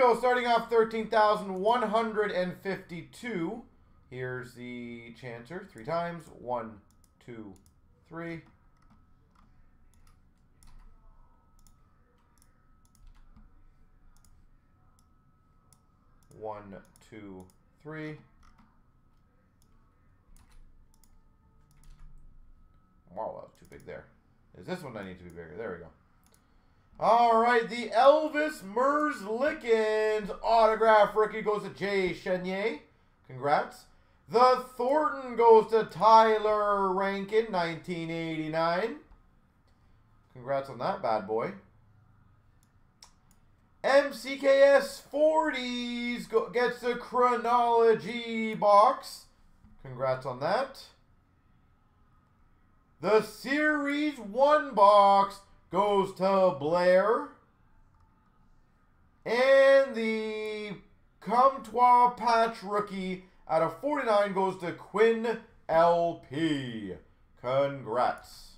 go. Starting off 13,152. Here's the Chancer. 3 times. 1, 2, 3. One, two, three. Wow, that was too big there. Is this one I need to be bigger? There we go. All right, the Elvis Merzlikins autograph rookie goes to Jay Chenier. Congrats. The Thornton goes to Tyler Rankin, 1989. Congrats on that bad boy. MCKS 40s gets the Chronology box. Congrats on that. The Series 1 box goes to Blair. And the Comtois patch rookie out of 49 goes to Quinn LP. Congrats.